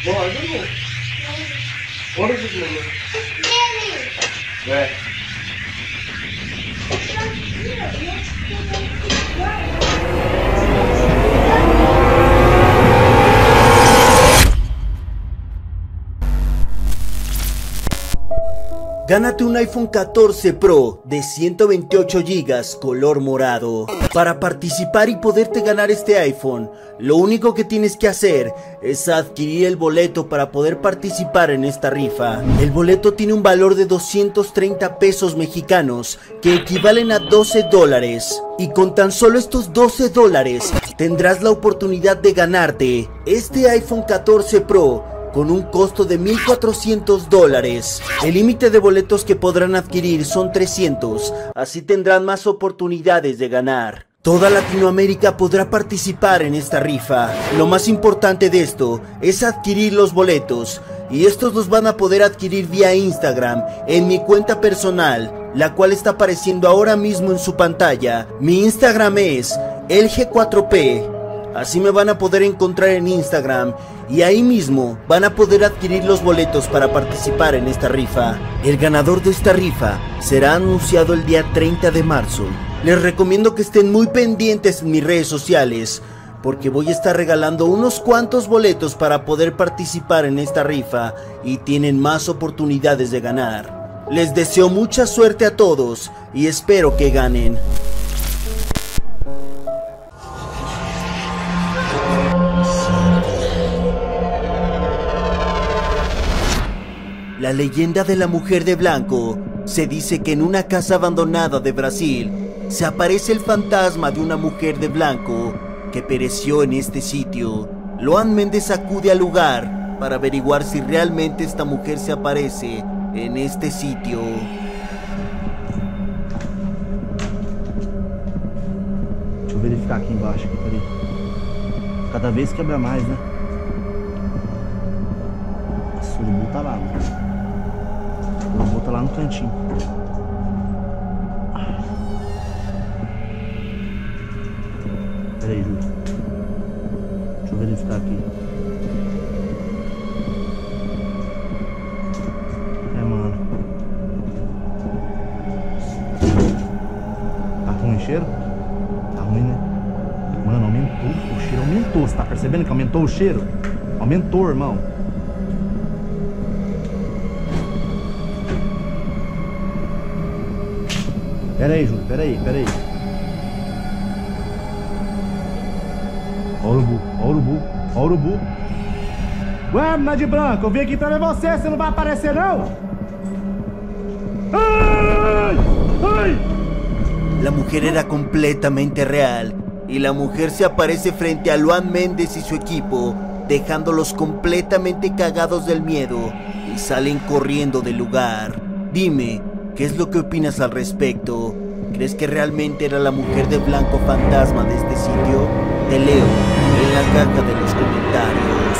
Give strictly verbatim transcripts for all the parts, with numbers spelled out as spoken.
Lógico, não. Olha isso aqui, meu. É. Gánate un iPhone catorce Pro de ciento veintiocho gigas color morado. Para participar y poderte ganar este iPhone, lo único que tienes que hacer es adquirir el boleto para poder participar en esta rifa. El boleto tiene un valor de doscientos treinta pesos mexicanos, que equivalen a doce dólares. Y con tan solo estos doce dólares tendrás la oportunidad de ganarte este iPhone catorce Pro con un costo de mil cuatrocientos dólares. El límite de boletos que podrán adquirir son trescientos, así tendrán más oportunidades de ganar. Toda Latinoamérica podrá participar en esta rifa. Lo más importante de esto es adquirir los boletos, y estos los van a poder adquirir vía Instagram en mi cuenta personal, la cual está apareciendo ahora mismo en su pantalla. Mi Instagram es el G cuatro P. Así me van a poder encontrar en Instagram, y ahí mismo van a poder adquirir los boletos para participar en esta rifa. El ganador de esta rifa será anunciado el día treinta de marzo. Les recomiendo que estén muy pendientes en mis redes sociales, porque voy a estar regalando unos cuantos boletos para poder participar en esta rifa y tienen más oportunidades de ganar. Les deseo mucha suerte a todos y espero que ganen. La leyenda de la mujer de blanco. Se dice que en una casa abandonada de Brasil se aparece el fantasma de una mujer de blanco que pereció en este sitio. Luan Méndez acude al lugar para averiguar si realmente esta mujer se aparece en este sitio. Deixa eu verificar aqui embaixo, aqui, peraí. Cada vez quebra mais, né? Nossa, o urubu tá lá, mano. O urubu tá lá no cantinho. Peraí, Júlio. Deixa eu verificar aqui. É, mano. Tá ruim o cheiro? Tá ruim, né? Mano, aumentou. O cheiro aumentou. Você tá percebendo que aumentou o cheiro? Aumentou, irmão. Pera aí, Júlio. Pera aí, pera aí. Ó o urubu, ó o urubu, ó o urubu. Ué, menina de branco, eu vim aqui pra ver você. Você não vai aparecer, não? ¡Ay! ¡Ay! La mujer era completamente real, y la mujer se aparece frente a Luan Méndez y su equipo, dejándolos completamente cagados del miedo, y salen corriendo del lugar. Dime, ¿qué es lo que opinas al respecto? ¿Crees que realmente era la mujer de blanco fantasma de este sitio? Te leo en la caja de los comentarios.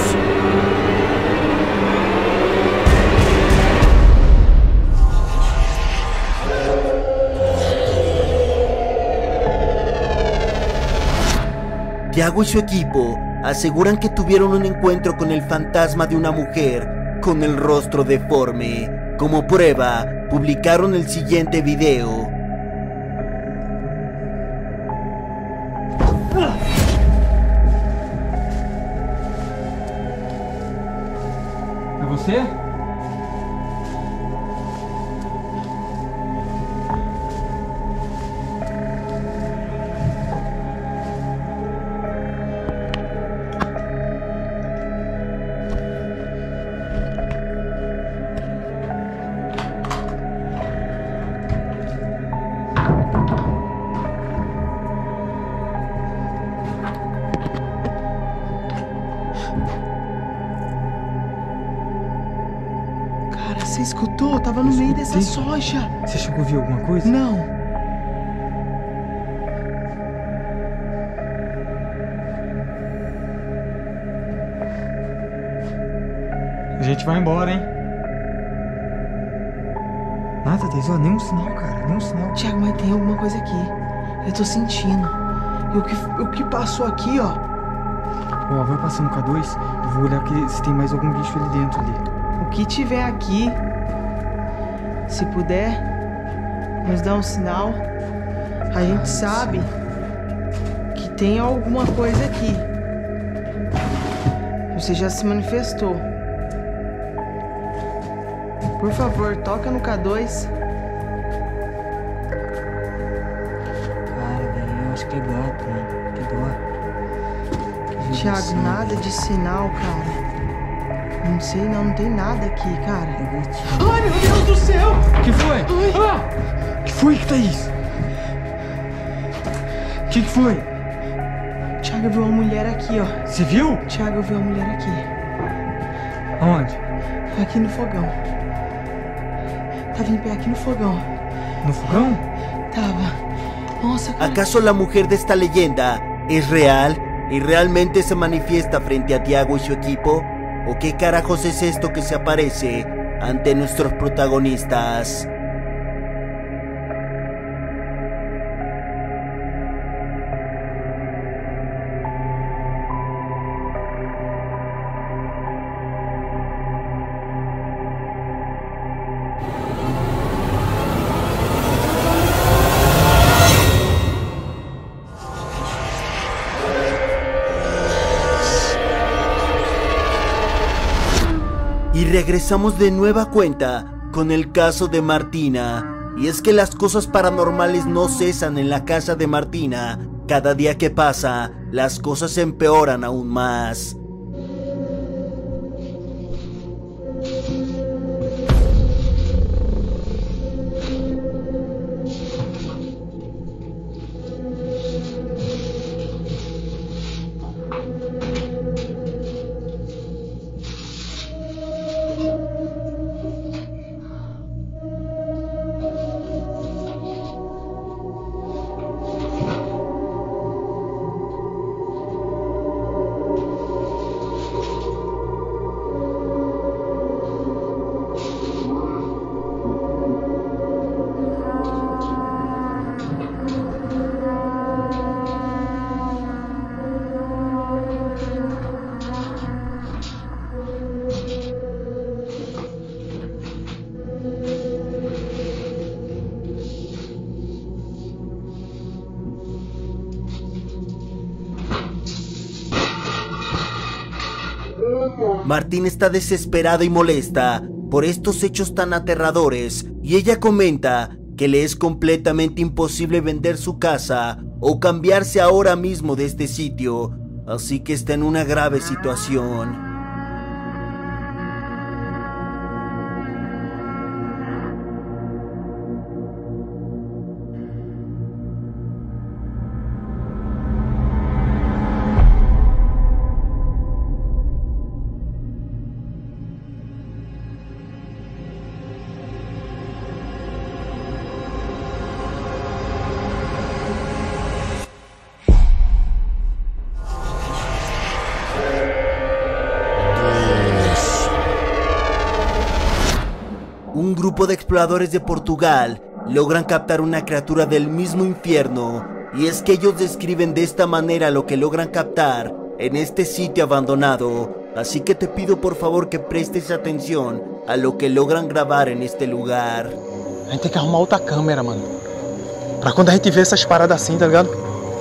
Thiago y su equipo aseguran que tuvieron un encuentro con el fantasma de una mujer con el rostro deforme. Como prueba, publicaron el siguiente video. É você? Você escutou? Eu tava no meio dessa soja. Você chegou a ver alguma coisa? Não. A gente vai embora, hein? Nada, Deus, nenhum sinal, cara. Nenhum sinal. Thiago, mas tem alguma coisa aqui. Eu tô sentindo. E o que, o que passou aqui, ó. Ó, vai passando K dois. Eu vou olhar aqui se tem mais algum bicho ali dentro ali. O que tiver aqui, se puder, nos dá um sinal. A gente Ah, sabe que tem alguma coisa aqui. Você já se manifestou. Por favor, toca no K dois. Cara, velho, eu acho que é gato, mano. Que dó. Que Thiago, judiação, nada velho. de sinal, cara. Não sei não, não tem nada aqui, cara. É gatinho. Ai, meu Deus do céu! Que foi? Ai. Ah! Que foi, Thaís? Que que foi? Thiago, eu vi uma mulher aqui, ó. Você viu? Thiago, eu vi uma mulher aqui. Aonde? Aqui no fogão. Tava em pé aqui no fogão. No fogão? Tava. Nossa, cara. ¿Acaso la mujer de esta leyenda es real y realmente se manifiesta frente a Tiago y su equipo? ¿O qué carajos es esto que se aparece ante nuestros protagonistas? Y regresamos de nueva cuenta con el caso de Martina. Y es que las cosas paranormales no cesan en la casa de Martina. Cada día que pasa, las cosas empeoran aún más. Martín está desesperada y molesta por estos hechos tan aterradores y ella comenta que le es completamente imposible vender su casa o cambiarse ahora mismo de este sitio, así que está en una grave situación. Un grupo de exploradores de Portugal logran captar una criatura del mismo infierno, y es que ellos describen de esta manera lo que logran captar en este sitio abandonado, así que te pido por favor que prestes atención a lo que logran grabar en este lugar. A gente tem que arrumar outra câmera, mano. Pra quando a gente vê essas paradas assim, tá ligado?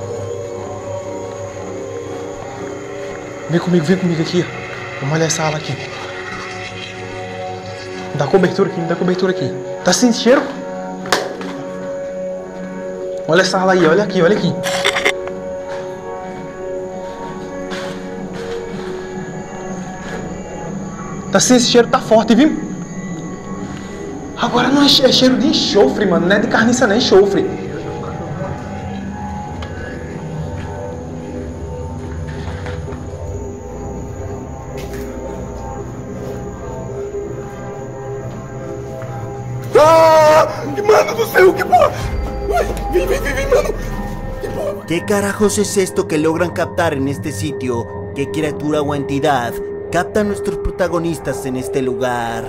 Vem comigo, vem comigo aqui. Vamos olhar essa ala aqui. Dá cobertura aqui, dá cobertura aqui. Tá sentindo cheiro? Olha essa ala aí, olha aqui, olha aqui. Tá sentindo esse cheiro? Tá forte, viu? Agora não é cheiro de enxofre, mano. Não é de carniça, nem enxofre. Ah! Mano do céu, que porra! Ai, vem, vem, vem, vem, mano! Que porra! ¿Qué carajos es esto que logran captar en este sitio? ¿Qué criatura o entidad captan nuestros protagonistas en este lugar?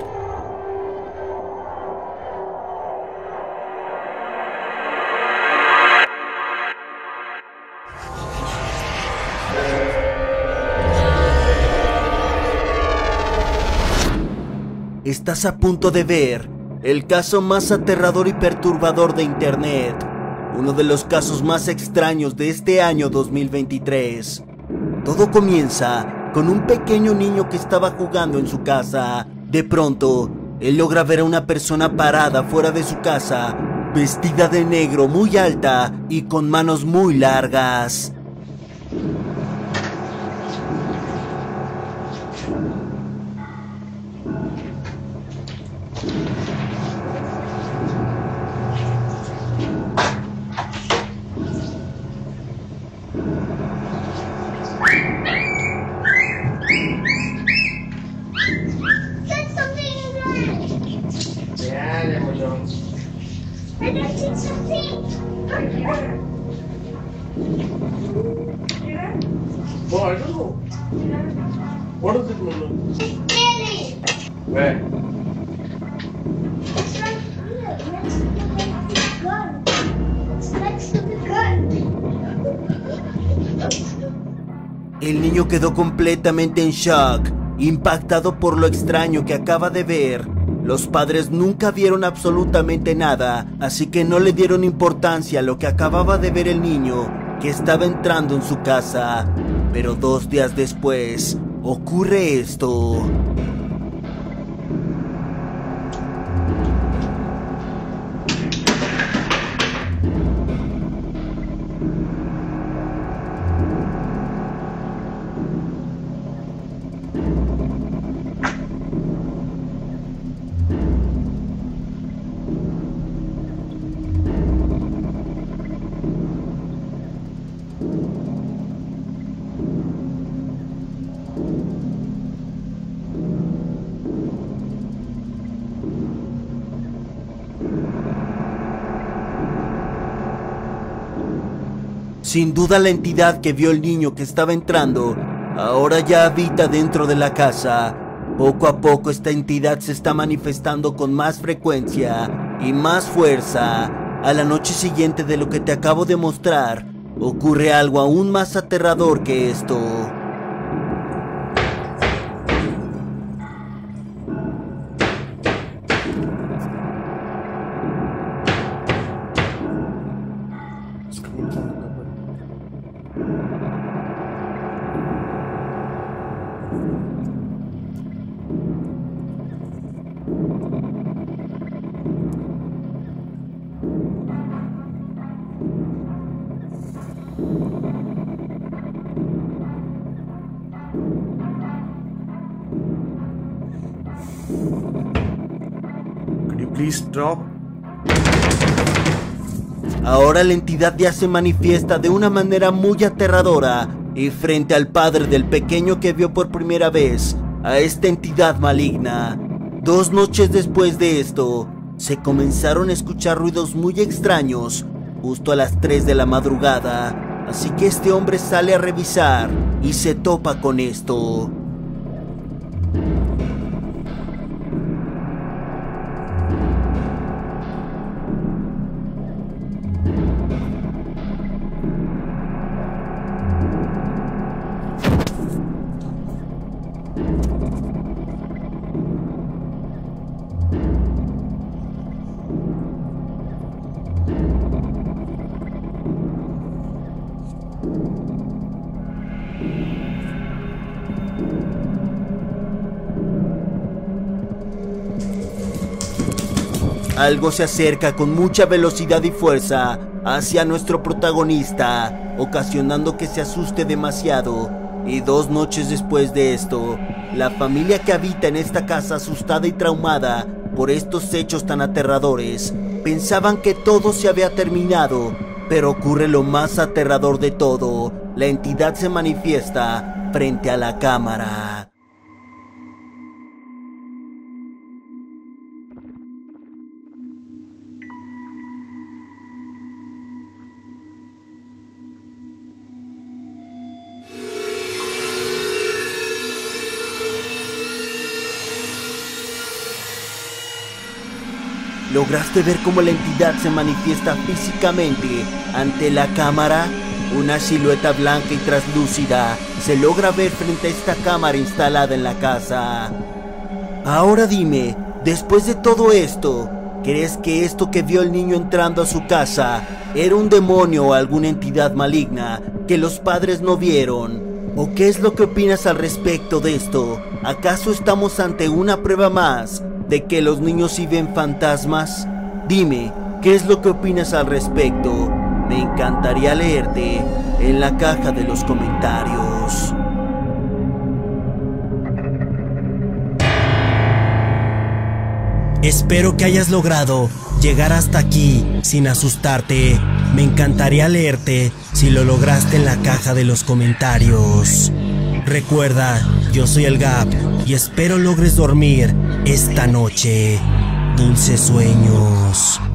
estás a punto de ver el caso más aterrador y perturbador de internet. Uno de los casos más extraños de este año dos mil veintitrés. Todo comienza con un pequeño niño que estaba jugando en su casa. De pronto, él logra ver a una persona parada fuera de su casa, vestida de negro, muy alta y con manos muy largas. Well, I don't know. What does it look like? Where? It's right here, next to the gun. It's next to the gun. El niño quedó completamente en shock, impactado por lo extraño que acaba de ver. Los padres nunca vieron absolutamente nada, así que no le dieron importancia a lo que acababa de ver el niño, que estaba entrando en su casa. Pero dos días después, ocurre esto. Sin duda la entidad que vio el niño que estaba entrando, ahora ya habita dentro de la casa. Poco a poco esta entidad se está manifestando con más frecuencia y más fuerza. A la noche siguiente de lo que te acabo de mostrar, ocurre algo aún más aterrador que esto. Could you please stop? Ahora la entidad ya se manifiesta de una manera muy aterradora y frente al padre del pequeño que vio por primera vez a esta entidad maligna. Dos noches después de esto, se comenzaron a escuchar ruidos muy extraños justo a las tres de la madrugada, así que este hombre sale a revisar y se topa con esto. Algo se acerca con mucha velocidad y fuerza hacia nuestro protagonista, ocasionando que se asuste demasiado. Y dos noches después de esto, la familia que habita en esta casa, asustada y traumada por estos hechos tan aterradores, pensaban que todo se había terminado, pero ocurre lo más aterrador de todo. La entidad se manifiesta frente a la cámara. ¿Lograste ver cómo la entidad se manifiesta físicamente ante la cámara? Una silueta blanca y traslúcida se logra ver frente a esta cámara instalada en la casa. Ahora dime, después de todo esto, ¿crees que esto que vio el niño entrando a su casa era un demonio o alguna entidad maligna que los padres no vieron? ¿O qué es lo que opinas al respecto de esto? ¿Acaso estamos ante una prueba más de que los niños sí ven fantasmas? Dime, ¿qué es lo que opinas al respecto? Me encantaría leerte en la caja de los comentarios. Espero que hayas logrado llegar hasta aquí sin asustarte. Me encantaría leerte si lo lograste en la caja de los comentarios. Recuerda, yo soy el Gap y espero logres dormir esta noche. Dulces sueños.